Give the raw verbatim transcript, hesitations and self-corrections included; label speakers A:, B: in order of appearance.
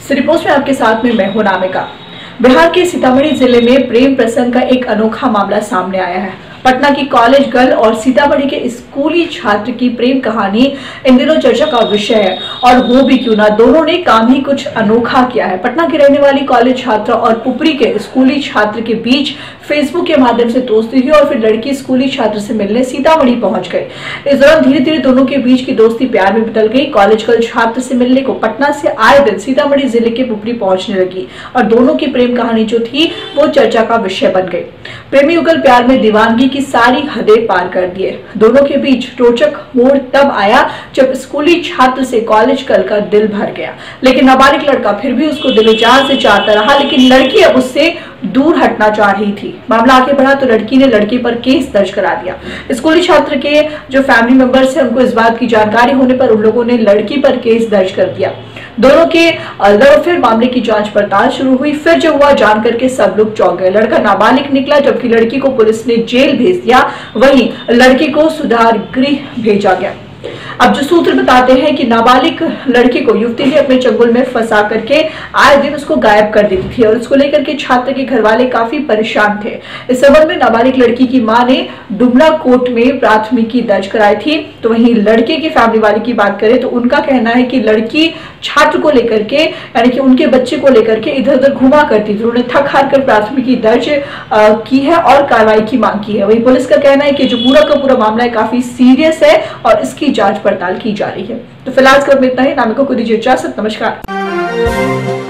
A: City post में आपके साथ में मैं हूं नामिका। बिहार के सीतामढ़ी जिले में प्रेम प्रसंग का एक अनोखा मामला सामने आया है। पटना की कॉलेज गर्ल और सीतामढ़ी के स्कूली छात्र की प्रेम कहानी इन दिनों चर्चा का विषय है, और वो भी क्यों ना, दोनों ने काम ही कुछ अनोखा किया है। पटना की रहने वाली कॉलेज छात्र और पुपरी के स्कूली छात्र के बीच फेसबुक के माध्यम से दोस्ती हुई और फिर लड़की स्कूली छात्र से मिलने सीतामढ़ी पहुंच गई। इस दौरान धीरे धीरे दोनों के बीच की दोस्ती प्यार में बदल गई। कॉलेज गर्ल छात्र से मिलने को पटना से आए दिन सीतामढ़ी जिले के पुपरी पहुंचने लगी और दोनों की प्रेम कहानी जो थी वो चर्चा का विषय बन गई। प्रेमी युगल प्यार में दीवानगी की सारी हदें पार कर दिए। दोनों के बीच रोचक मोड़ तब आया जब स्कूली छात्र से कॉलेज गर्ल का दिल भर गया, लेकिन नाबालिग लड़का फिर भी उसको दिलो-जान से चाहता रहा, लेकिन लड़की अब उससे दूर हटना चाह रही थी। मामला आगे बढ़ा तो लड़की ने लड़के पर केस दर्ज करा दिया। स्कूली छात्र के जो फैमिली मेंबर्स हैं उनको इस बात की जानकारी होने पर उन लोगों ने लड़की पर केस दर्ज कर दिया। दोनों के फिर मामले की जांच पड़ताल शुरू हुई। फिर जो हुआ जान करके सब लोग चौंक गए। लड़का नाबालिग निकला, जबकि लड़की को पुलिस ने जेल भेज दिया। वहीं लड़की को सुधार गृह भेजा गया। अब जो सूत्र बताते हैं कि नाबालिग लड़की को युवती ने अपने चंगुल में फंसा करके आए दिन उसको गायब कर देती थी और उसको लेकर के छात्र के घर वाले काफी परेशान थे। इस संबंध में नाबालिग लड़की की मां ने डुमरा कोर्ट में प्राथमिकी दर्ज कराई थी। तो वहीं लड़के की फैमिली वाले की बात करें तो उनका कहना है कि लड़की छात्र को लेकर के, यानी कि उनके बच्चे को लेकर के इधर उधर घुमा करती थी। उन्होंने थक हार कर प्राथमिकी दर्ज की है और कार्रवाई की मांग की है। वहीं पुलिस का कहना है कि जो पूरा का पूरा मामला है काफी सीरियस है और इसकी जांच पड़ताल की जा रही है। तो फिलहाल इस खबर में इतना ही। नामिका को दीजिए इजाजत। नमस्कार।